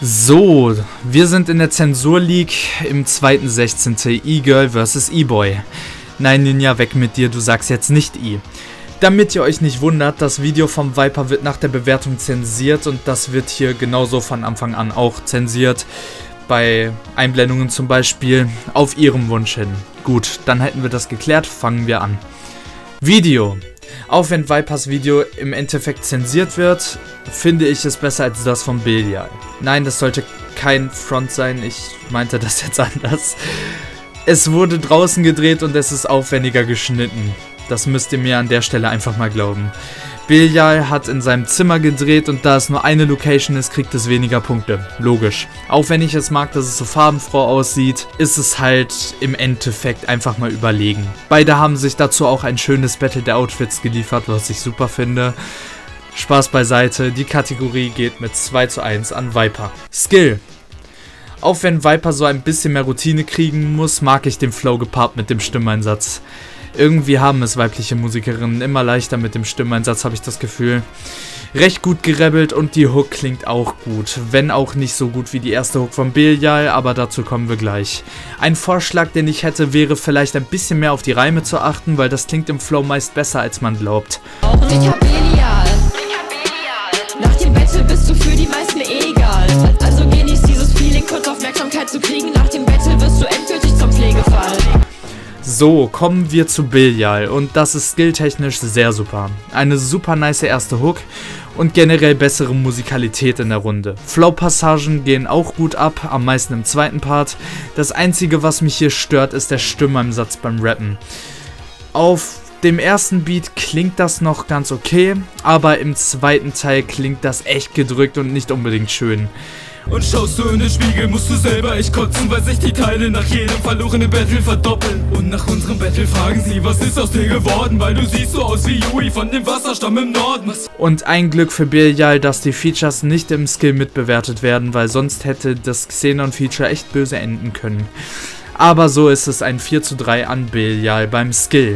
So, wir sind in der Zensur League im zweiten 16. E-Girl vs. E-Boy. Nein, Ninja, weg mit dir, du sagst jetzt nicht E. Damit ihr euch nicht wundert, das Video vom Viper wird nach der Bewertung zensiert und das wird hier genauso von Anfang an auch zensiert. Bei Einblendungen zum Beispiel, auf ihrem Wunsch hin. Gut, dann hätten wir das geklärt, fangen wir an. Video. Auch wenn Vipers Video im Endeffekt zensiert wird, finde ich es besser als das von Belial. Nein, das sollte kein Front sein, ich meinte das jetzt anders. Es wurde draußen gedreht und es ist aufwendiger geschnitten. Das müsst ihr mir an der Stelle einfach mal glauben. Belial hat in seinem Zimmer gedreht und da es nur eine Location ist, kriegt es weniger Punkte. Logisch. Auch wenn ich es mag, dass es so farbenfroh aussieht, ist es halt im Endeffekt einfach mal überlegen. Beide haben sich dazu auch ein schönes Battle der Outfits geliefert, was ich super finde. Spaß beiseite, die Kategorie geht mit 2:1 an Viper. Skill. Auch wenn Viper so ein bisschen mehr Routine kriegen muss, mag ich den Flow gepaart mit dem Stimmeinsatz. Irgendwie haben es weibliche Musikerinnen immer leichter mit dem Stimmeinsatz, habe ich das Gefühl. Recht gut gerebelt und die Hook klingt auch gut, wenn auch nicht so gut wie die erste Hook von Belial, aber dazu kommen wir gleich. Ein Vorschlag, den ich hätte, wäre vielleicht ein bisschen mehr auf die Reime zu achten, weil das klingt im Flow meist besser, als man glaubt. Ich hab Belial. Nach dem Battle bist du für die meisten egal. Also genieß dieses Feeling, kurz Aufmerksamkeit zu kriegen. Nach dem Battle wirst du endgültig zum Pflegefall. So, kommen wir zu Belial und das ist skilltechnisch sehr super. Eine super nice erste Hook und generell bessere Musikalität in der Runde. Flow-Passagen gehen auch gut ab, am meisten im zweiten Part. Das einzige, was mich hier stört, ist der Stimmeinsatz beim Rappen. Auf dem ersten Beat klingt das noch ganz okay, aber im zweiten Teil klingt das echt gedrückt und nicht unbedingt schön. Und schaust du in den Spiegel, musst du selber echt kotzen, weil sich die Teile nach jedem verlorenen Battle verdoppeln. Und nach unserem Battle fragen sie, was ist aus dir geworden, weil du siehst so aus wie Yui von dem Wasserstamm im Norden. Und ein Glück für Belial, dass die Features nicht im Skill mitbewertet werden, weil sonst hätte das Xenon-Feature echt böse enden können. Aber so ist es ein 4:3 an Belial beim Skill.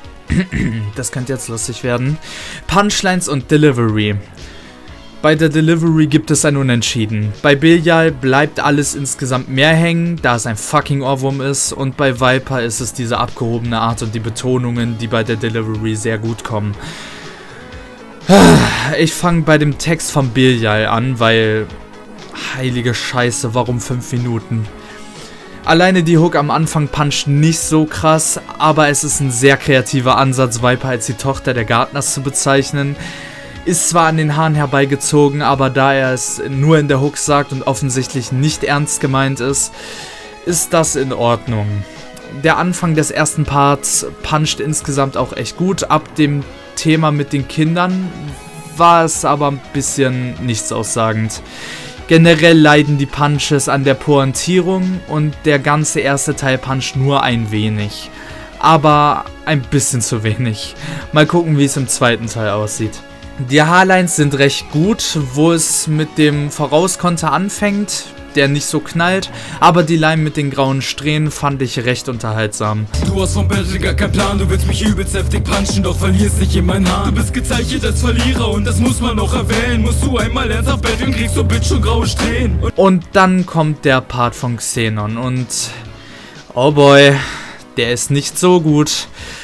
Das könnte jetzt lustig werden. Punchlines und Delivery. Bei der Delivery gibt es ein Unentschieden. Bei Belial bleibt alles insgesamt mehr hängen, da es ein fucking Ohrwurm ist. Und bei Viper ist es diese abgehobene Art und die Betonungen, die bei der Delivery sehr gut kommen. Ich fange bei dem Text von Belial an, weil... Heilige Scheiße, warum 5 Minuten? Alleine die Hook am Anfang puncht nicht so krass, aber es ist ein sehr kreativer Ansatz, Viper als die Tochter der Gärtners zu bezeichnen. Ist zwar an den Haaren herbeigezogen, aber da er es nur in der Hook sagt und offensichtlich nicht ernst gemeint ist, ist das in Ordnung. Der Anfang des ersten Parts puncht insgesamt auch echt gut. Ab dem Thema mit den Kindern war es aber ein bisschen nichtssaussagend. Generell leiden die Punches an der Pointierung und der ganze erste Teil puncht nur ein wenig. Aber ein bisschen zu wenig. Mal gucken, wie es im zweiten Teil aussieht. Die Haarlines sind recht gut, wo es mit dem Vorauskonter anfängt, der nicht so knallt, aber die Line mit den grauen Strähnen fand ich recht unterhaltsam. Du hast vom Battle gar keinen Plan, du willst mich übelst heftig punchen, doch verlierst dich in meinen Haaren. Du bist gezeichnet als Verlierer und das muss man noch erwähnen. Musst du einmal ernsthaft battlen, kriegst du Bitch schon graue Strähnen. Und dann kommt der Part von Xenon und... Oh boy, der ist nicht so gut.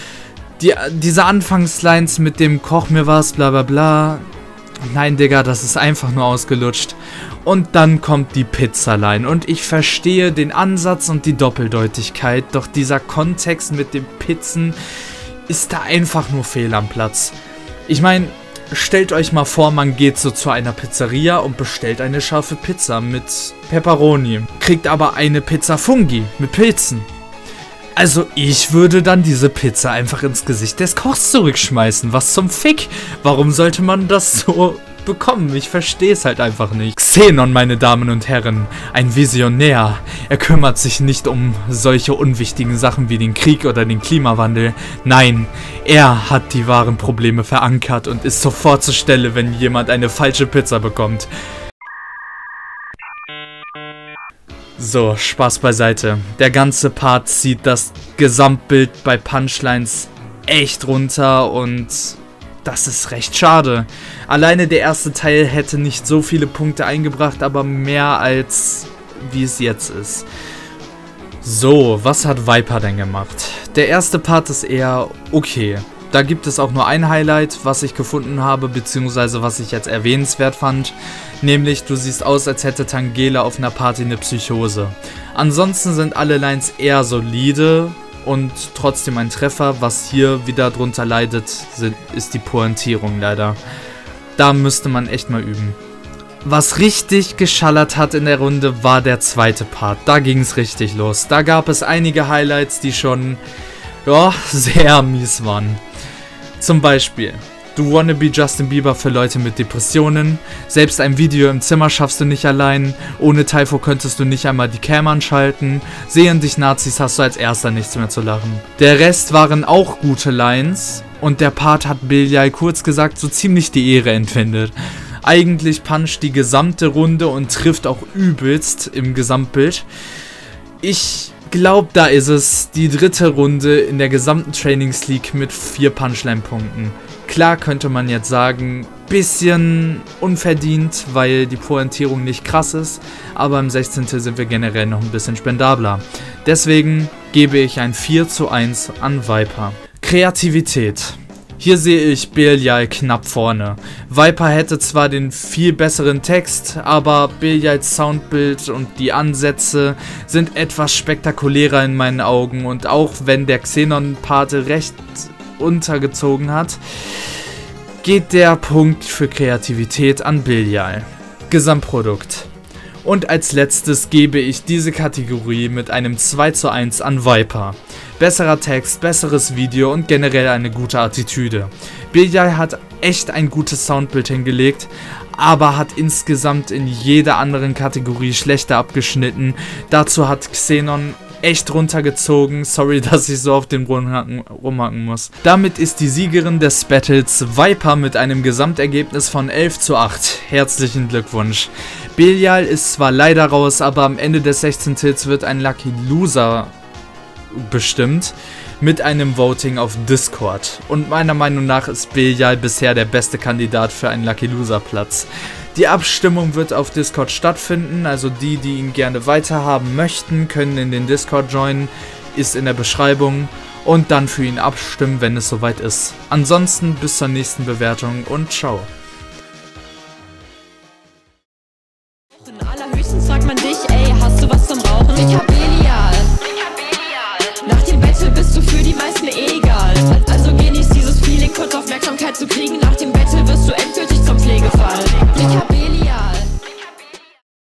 Diese Anfangslines mit dem Koch mir was, bla bla bla. Nein, Digga, das ist einfach nur ausgelutscht. Und dann kommt die Pizza-Line. Und ich verstehe den Ansatz und die Doppeldeutigkeit, doch dieser Kontext mit den Pizzen ist da einfach nur fehl am Platz. Ich meine, stellt euch mal vor, man geht so zu einer Pizzeria und bestellt eine scharfe Pizza mit Pepperoni. Kriegt aber eine Pizza Fungi mit Pilzen. Also ich würde dann diese Pizza einfach ins Gesicht des Kochs zurückschmeißen. Was zum Fick? Warum sollte man das so bekommen? Ich verstehe es halt einfach nicht. Xenon, meine Damen und Herren, ein Visionär. Er kümmert sich nicht um solche unwichtigen Sachen wie den Krieg oder den Klimawandel. Nein, er hat die wahren Probleme verankert und ist sofort zur Stelle, wenn jemand eine falsche Pizza bekommt. So, Spaß beiseite. Der ganze Part zieht das Gesamtbild bei Punchlines echt runter und das ist recht schade. Alleine der erste Teil hätte nicht so viele Punkte eingebracht, aber mehr als wie es jetzt ist. So, was hat Viper denn gemacht? Der erste Part ist eher okay. Da gibt es auch nur ein Highlight, was ich gefunden habe, beziehungsweise was ich jetzt erwähnenswert fand. Nämlich, du siehst aus, als hätte Tangela auf einer Party eine Psychose. Ansonsten sind alle Lines eher solide und trotzdem ein Treffer. Was hier wieder drunter leidet, ist die Pointierung leider. Da müsste man echt mal üben. Was richtig geschallert hat in der Runde, war der zweite Part. Da ging es richtig los. Da gab es einige Highlights, die schon sehr mies waren. Zum Beispiel, du wannabe Justin Bieber für Leute mit Depressionen. Selbst ein Video im Zimmer schaffst du nicht allein. Ohne Typho könntest du nicht einmal die Cam anschalten. Sehen dich Nazis, hast du als erster nichts mehr zu lachen. Der Rest waren auch gute Lines. Und der Part hat Belial kurz gesagt so ziemlich die Ehre entwendet. Eigentlich puncht die gesamte Runde und trifft auch übelst im Gesamtbild. Ich glaube, da ist es die dritte Runde in der gesamten Trainings League mit 4 Punchline-Punkten. Klar könnte man jetzt sagen, bisschen unverdient, weil die Pointierung nicht krass ist, aber im 16. sind wir generell noch ein bisschen spendabler. Deswegen gebe ich ein 4:1 an Viper. Kreativität. Hier sehe ich Belial knapp vorne. Viper hätte zwar den viel besseren Text, aber Belials Soundbild und die Ansätze sind etwas spektakulärer in meinen Augen. Und auch wenn der Xenon-Part recht untergezogen hat, geht der Punkt für Kreativität an Belial. Gesamtprodukt. Und als letztes gebe ich diese Kategorie mit einem 2:1 an Viper. Besserer Text, besseres Video und generell eine gute Attitüde. Belial hat echt ein gutes Soundbild hingelegt, aber hat insgesamt in jeder anderen Kategorie schlechter abgeschnitten. Dazu hat Xenon echt runtergezogen. Sorry, dass ich so auf den rumhacken muss. Damit ist die Siegerin des Battles Viper mit einem Gesamtergebnis von 11:8. Herzlichen Glückwunsch. Belial ist zwar leider raus, aber am Ende des 16. Tills wird ein Lucky Loser bestimmt mit einem Voting auf Discord. Und meiner Meinung nach ist Belial bisher der beste Kandidat für einen Lucky Loser Platz. Die Abstimmung wird auf Discord stattfinden, also die ihn gerne weiterhaben möchten, können in den Discord joinen, ist in der Beschreibung und dann für ihn abstimmen, wenn es soweit ist. Ansonsten bis zur nächsten Bewertung und ciao. Allerhöchstens fragt man dich, ey, hast du was zum Rauchen? Ich hab Belial. Nach dem Battle bist du für die meisten egal. Also genieß dieses Feeling, kurz Aufmerksamkeit zu kriegen. Nach dem Battle wirst du endgültig